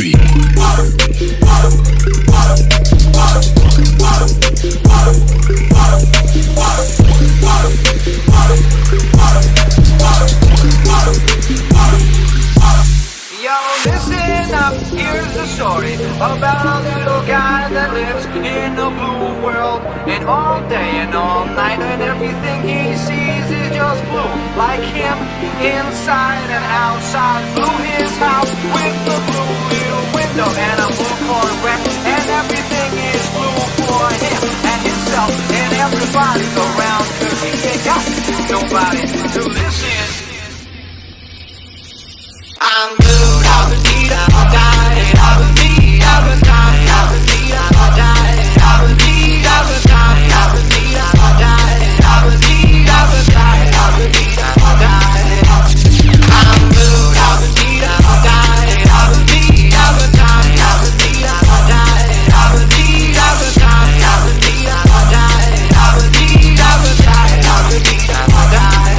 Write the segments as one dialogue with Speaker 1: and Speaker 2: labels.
Speaker 1: street.
Speaker 2: Yo, listen up, here's the story about a little guy that lives in a blue world. And all day and all night, and everything he sees is just blue. Like him, inside and outside. Blue his house with the blue little window and a blue Corvette. And everything is blue for him and himself and everybody around. 'Cause he ain't got nobody to listen. I'm blue, I've been deed, I've died, I've been deed, I've been died, I've been deed, I've died, I've been deed, I've been died, I've been deed, I've died, I've been deed, I've been died, I've been deed, I've died. I'm blue, I've been deed, I've died, I've been deed, I've been died, I've been deed, I've died, I've been deed, I've been died, I've been deed, I've died, I've been deed, I've been died, I've been deed, I've died.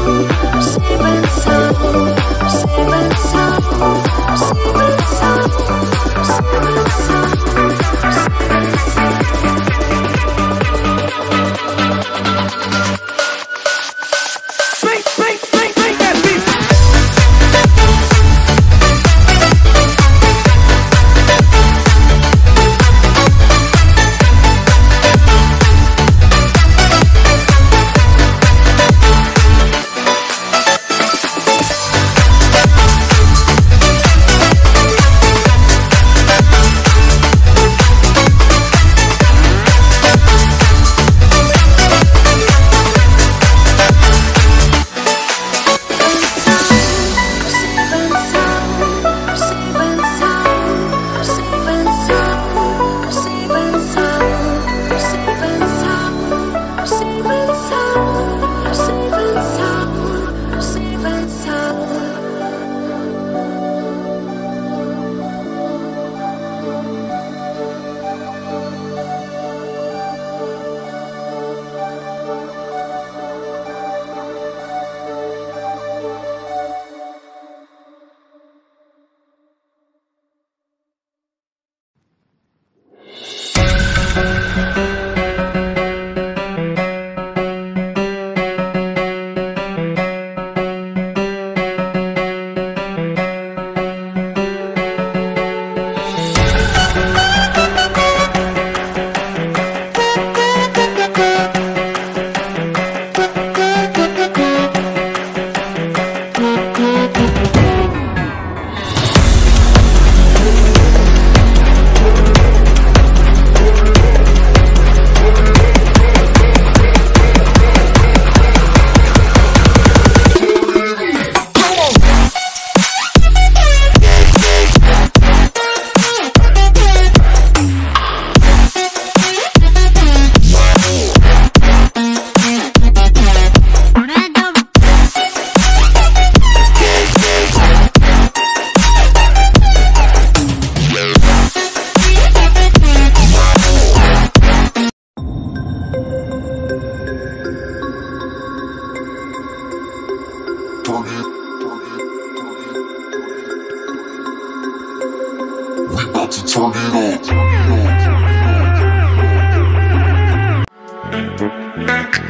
Speaker 1: Turn it up.